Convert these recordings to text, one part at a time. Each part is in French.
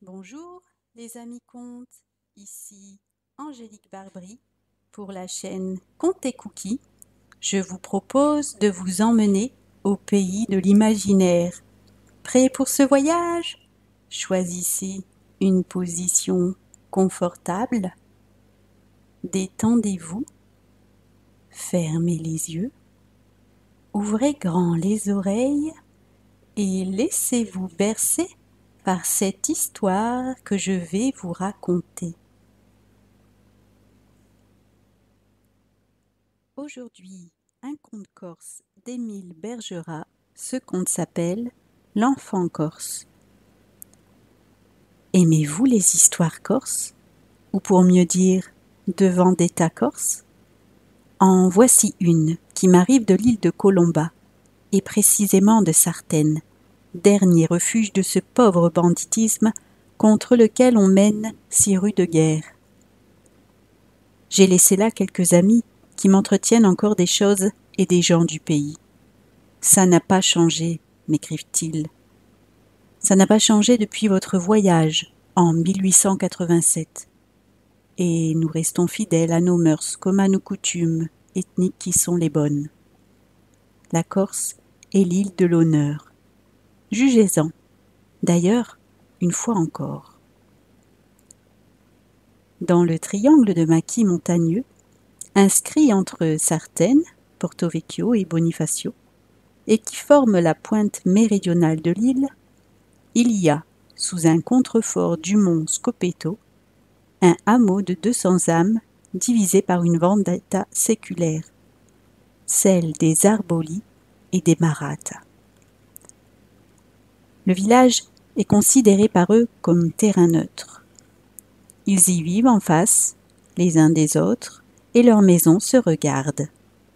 Bonjour les amis contes, ici Angélique Barbry pour la chaîne Contes et Cookies. Je vous propose de vous emmener au pays de l'imaginaire. Prêt pour ce voyage? Choisissez une position confortable, détendez-vous, fermez les yeux, ouvrez grand les oreilles et laissez-vous bercer par cette histoire que je vais vous raconter. Aujourd'hui, un conte corse d'Émile Bergerac. Ce conte s'appelle L'enfant corse. Aimez-vous les histoires corses? Ou pour mieux dire, de vendetta corse? En voici une qui m'arrive de l'île de Colomba, et précisément de Sartène, dernier refuge de ce pauvre banditisme contre lequel on mène si rude guerre. J'ai laissé là quelques amis qui m'entretiennent encore des choses et des gens du pays. Ça n'a pas changé, m'écrivent-ils. Ça n'a pas changé depuis votre voyage en 1887. Et nous restons fidèles à nos mœurs comme à nos coutumes ethniques qui sont les bonnes. La Corse est l'île de l'honneur. Jugez-en. D'ailleurs, une fois encore. Dans le triangle de maquis montagneux, inscrit entre Sartène, Porto Vecchio et Bonifacio, et qui forme la pointe méridionale de l'île, il y a, sous un contrefort du mont Scopetto, un hameau de 200 âmes divisé par une vendetta séculaire, celle des Arboli et des Maratta. Le village est considéré par eux comme terrain neutre. Ils y vivent en face, les uns des autres, et leurs maisons se regardent.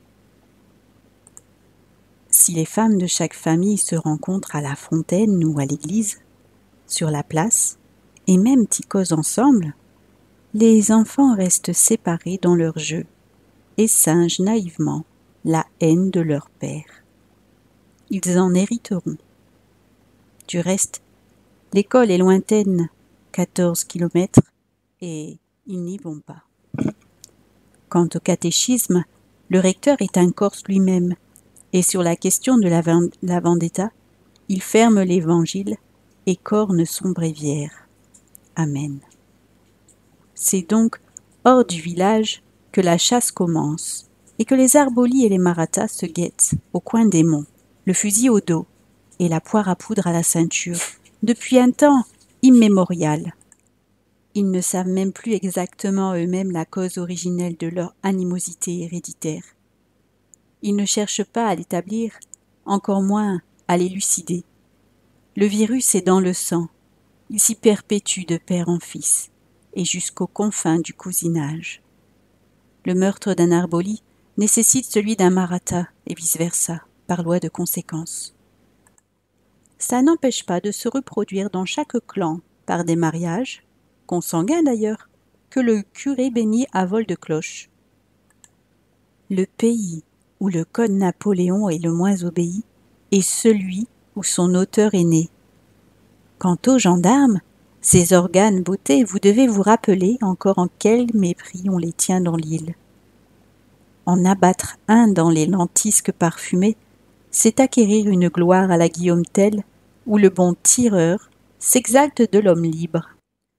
Si les femmes de chaque famille se rencontrent à la fontaine ou à l'église, sur la place, et même ticosent ensemble, les enfants restent séparés dans leur jeu et singent naïvement la haine de leur père. Ils en hériteront. Du reste, l'école est lointaine, 14 kilomètres, et ils n'y vont pas. Quant au catéchisme, le recteur est un Corse lui-même, et sur la question de la vendetta, il ferme l'évangile et corne son bréviaire. Amen. C'est donc hors du village que la chasse commence, et que les Arboli et les Maratta se guettent au coin des monts, le fusil au dos et la poire à poudre à la ceinture, depuis un temps immémorial. Ils ne savent même plus exactement eux-mêmes la cause originelle de leur animosité héréditaire. Ils ne cherchent pas à l'établir, encore moins à l'élucider. Le virus est dans le sang, il s'y perpétue de père en fils, et jusqu'aux confins du cousinage. Le meurtre d'un Arboli nécessite celui d'un Maratta, et vice-versa, par loi de conséquence. Ça n'empêche pas de se reproduire dans chaque clan, par des mariages, consanguins d'ailleurs, que le curé bénit à vol de cloche. Le pays où le code Napoléon est le moins obéi est celui où son auteur est né. Quant aux gendarmes, ces organes beauté, vous devez vous rappeler encore en quel mépris on les tient dans l'île. En abattre un dans les lentisques parfumées, c'est acquérir une gloire à la Guillaume Tell, où le bon tireur s'exalte de l'homme libre.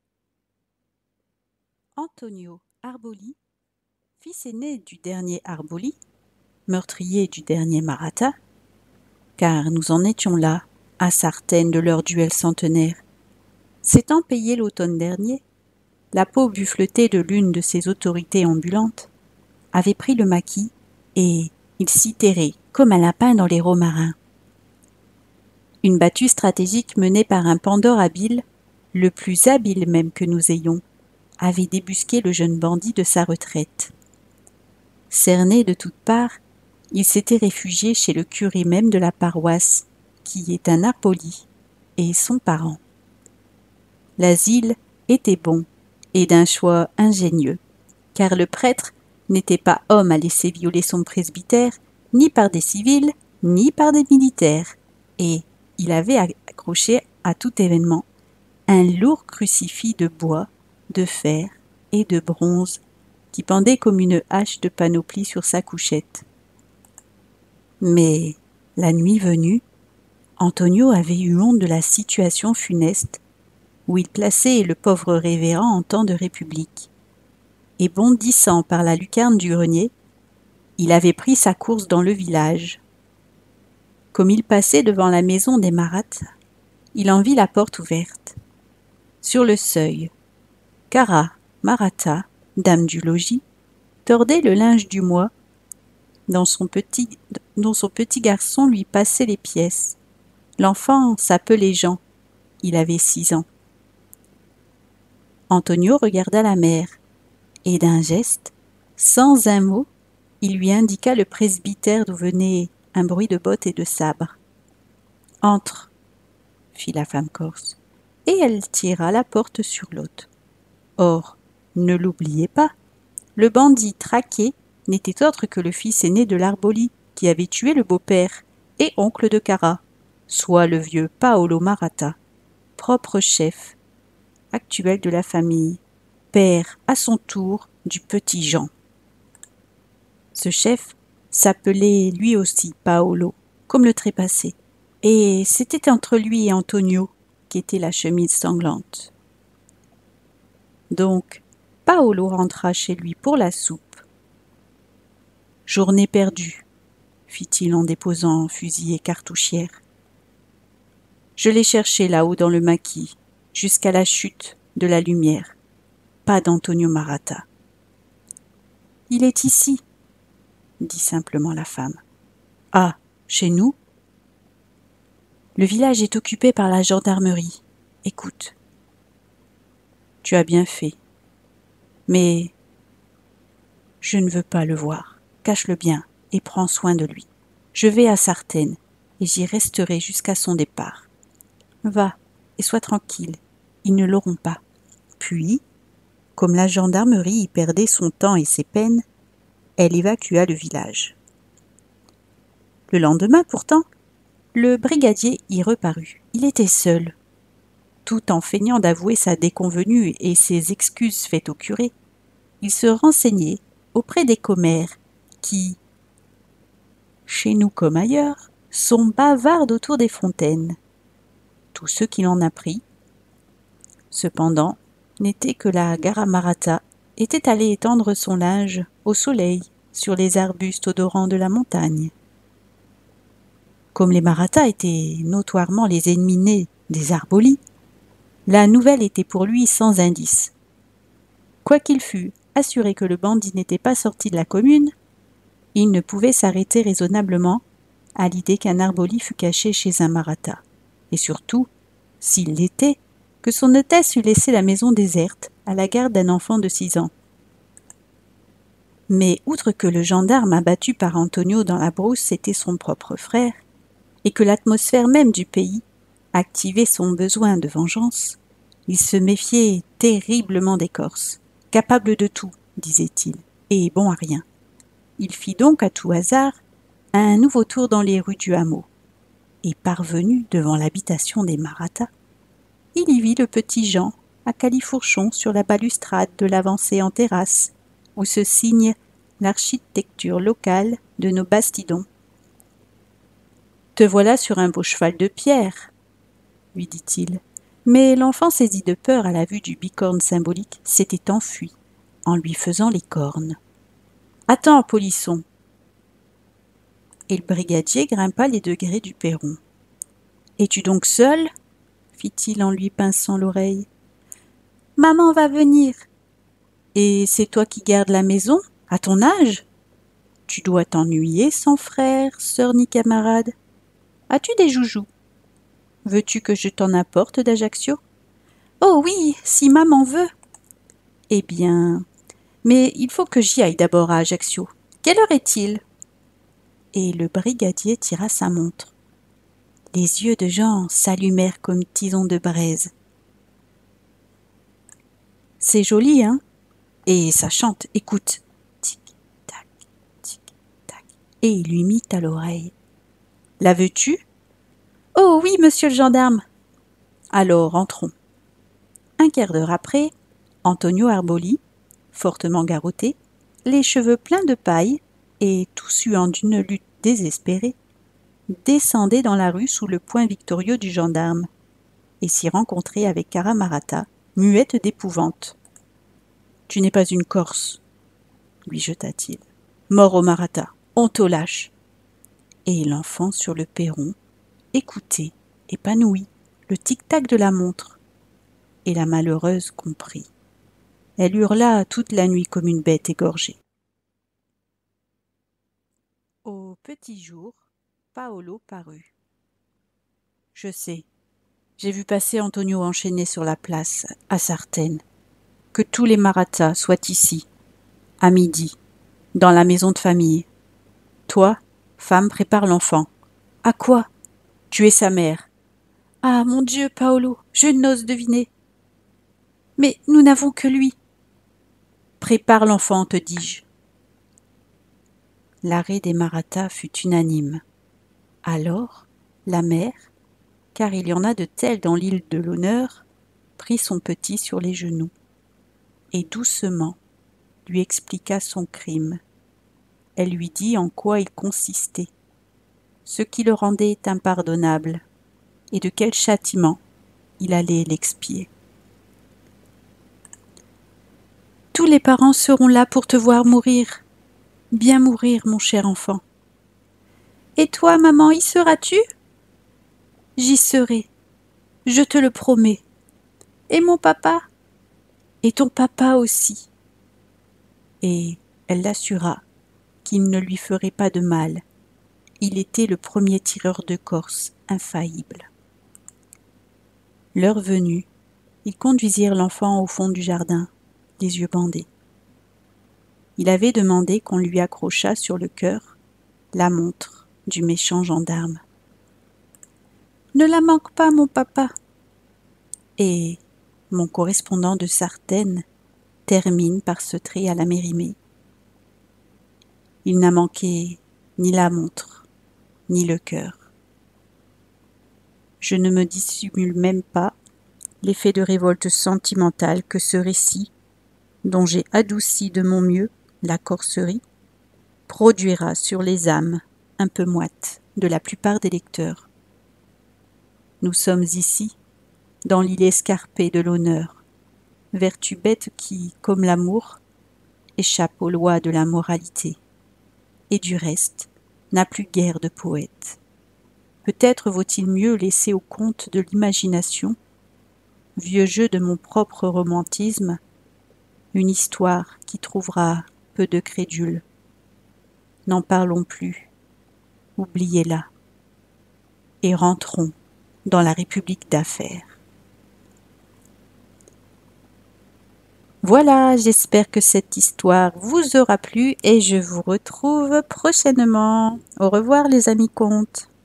Antonio Arboli, fils aîné du dernier Arboli, meurtrier du dernier Maratta, car nous en étions là, à Sartène de leur duel centenaire, s'étant payé l'automne dernier, la peau buffletée de l'une de ses autorités ambulantes, avait pris le maquis et il s'y terrait comme un lapin dans les romarins. Une battue stratégique menée par un Pandore habile, le plus habile même que nous ayons, avait débusqué le jeune bandit de sa retraite. Cerné de toutes parts, il s'était réfugié chez le curé même de la paroisse, qui est un Arboli, et son parent. L'asile était bon, et d'un choix ingénieux, car le prêtre n'était pas homme à laisser violer son presbytère, ni par des civils, ni par des militaires, et il avait accroché à tout événement un lourd crucifix de bois, de fer et de bronze qui pendait comme une hache de panoplie sur sa couchette. Mais, la nuit venue, Antonio avait eu honte de la situation funeste où il plaçait le pauvre révérend en temps de république, et bondissant par la lucarne du grenier, il avait pris sa course dans le village. Comme il passait devant la maison des Maratta, il en vit la porte ouverte. Sur le seuil, Cara Maratta, dame du logis, tordait le linge du mois dont son petit garçon lui passait les pièces. L'enfant s'appelait Jean. Il avait 6 ans. Antonio regarda la mère, et d'un geste, sans un mot, il lui indiqua le presbytère d'où venait un bruit de bottes et de sabres. « Entre !» fit la femme corse, et elle tira la porte sur l'autre. Or, ne l'oubliez pas, le bandit traqué n'était autre que le fils aîné de l'Arboli, qui avait tué le beau-père et oncle de Cara, soit le vieux Paolo Maratta, propre chef actuel de la famille, père à son tour du petit Jean. Ce chef s'appelait lui aussi Paolo, comme le trépassé, et c'était entre lui et Antonio qu'était la chemise sanglante. Donc, Paolo rentra chez lui pour la soupe. « Journée perdue », fit-il en déposant fusil et cartouchière. « Je l'ai cherché là-haut dans le maquis, jusqu'à la chute de la lumière. Pas d'Antonio Maratta. »« Il est ici, » dit simplement la femme. « Ah, chez nous ? Le village est occupé par la gendarmerie. Écoute. » « Tu as bien fait. Mais je ne veux pas le voir. Cache-le bien et prends soin de lui. Je vais à Sartène et j'y resterai jusqu'à son départ. Va et sois tranquille, ils ne l'auront pas. » Puis, comme la gendarmerie y perdait son temps et ses peines, elle évacua le village. Le lendemain, pourtant, le brigadier y reparut. Il était seul. Tout en feignant d'avouer sa déconvenue et ses excuses faites au curé, il se renseignait auprès des commères qui, chez nous comme ailleurs, sont bavardes autour des fontaines. Tout ce qu'il en apprit, cependant, n'était que la Gara Maratta était allée étendre son linge au soleil sur les arbustes odorants de la montagne. Comme les Maratta étaient notoirement les ennemis nés des Arboli, la nouvelle était pour lui sans indice. Quoiqu'il fût assuré que le bandit n'était pas sorti de la commune, il ne pouvait s'arrêter raisonnablement à l'idée qu'un Arboli fût caché chez un Maratta, et surtout, s'il l'était, que son hôtesse eût laissé la maison déserte à la garde d'un enfant de 6 ans. Mais outre que le gendarme abattu par Antonio dans la brousse était son propre frère, et que l'atmosphère même du pays activait son besoin de vengeance, il se méfiait terriblement des Corses, capables de tout, disait-il, et bons à rien. Il fit donc à tout hasard un nouveau tour dans les rues du hameau, et parvenu devant l'habitation des Maratta, il y vit le petit Jean à califourchon sur la balustrade de l'avancée en terrasse, où se signe l'architecture locale de nos bastidons. « Te voilà sur un beau cheval de pierre, » lui dit-il. Mais l'enfant, saisi de peur à la vue du bicorne symbolique, s'était enfui en lui faisant les cornes. « Attends, polisson !» Et le brigadier grimpa les degrés du perron. « Es-tu donc seul ?» fit-il en lui pinçant l'oreille. « Maman va venir. »« Et c'est toi qui gardes la maison, à ton âge ? Tu dois t'ennuyer sans frère, sœur ni camarade. As-tu des joujoux ? Veux-tu que je t'en apporte d'Ajaccio ? » ?»« Oh oui, si maman veut. »« Eh bien, mais il faut que j'y aille d'abord à Ajaccio. Quelle heure est-il ? » Et le brigadier tira sa montre. Les yeux de Jean s'allumèrent comme tisons de braise. « C'est joli, hein ? Et ça chante, écoute. Tic-tac, tic-tac. » Et il lui mit à l'oreille. « La veux-tu ? » « Oh oui, monsieur le gendarme. »« Alors, entrons. » Un quart d'heure après, Antonio Arboli, fortement garrotté, les cheveux pleins de paille et tout suant d'une lutte désespérée, descendait dans la rue sous le poing victorieux du gendarme et s'y rencontrait avec Cara Marata, muette d'épouvante. « Tu n'es pas une Corse, lui jeta-t-il. Mort au Marata, on te lâche. Et l'enfant sur le perron écoutait, épanoui, le tic-tac de la montre. Et la malheureuse comprit. Elle hurla toute la nuit comme une bête égorgée. Au petit jour, Paolo parut. « Je sais, j'ai vu passer Antonio enchaîné sur la place, à Sartène. Que tous les Maratas soient ici, à midi, dans la maison de famille. Toi, femme, prépare l'enfant. À quoi? Tu es sa mère. Ah, mon Dieu, Paolo, je n'ose deviner. Mais nous n'avons que lui. Prépare l'enfant, te dis-je. » L'arrêt des Maratas fut unanime. Alors, la mère, car il y en a de tels dans l'île de l'Honneur, prit son petit sur les genoux et doucement lui expliqua son crime. Elle lui dit en quoi il consistait, ce qui le rendait impardonnable et de quel châtiment il allait l'expier. « Tous les parents seront là pour te voir mourir, bien mourir, mon cher enfant. Et toi, maman, y seras-tu? J'y serai, je te le promets. Et mon papa? Et ton papa aussi. » Et elle l'assura qu'il ne lui ferait pas de mal. Il était le premier tireur de Corse, infaillible. L'heure venue, ils conduisirent l'enfant au fond du jardin, les yeux bandés. Il avait demandé qu'on lui accrochât sur le cœur la montre du méchant gendarme. « Ne la manque pas, mon papa. » Et mon correspondant de Sartène termine par ce trait à la Mérimée. Il n'a manqué ni la montre, ni le cœur. Je ne me dissimule même pas l'effet de révolte sentimentale que ce récit, dont j'ai adouci de mon mieux la corserie, produira sur les âmes un peu moites de la plupart des lecteurs. Nous sommes ici, dans l'île escarpée de l'honneur, vertu bête qui, comme l'amour, échappe aux lois de la moralité, et du reste, n'a plus guère de poète. Peut-être vaut-il mieux laisser au compte de l'imagination, vieux jeu de mon propre romantisme, une histoire qui trouvera peu de crédules. N'en parlons plus, oubliez-la, et rentrons dans la République d'affaires. Voilà, j'espère que cette histoire vous aura plu et je vous retrouve prochainement. Au revoir les amis contes.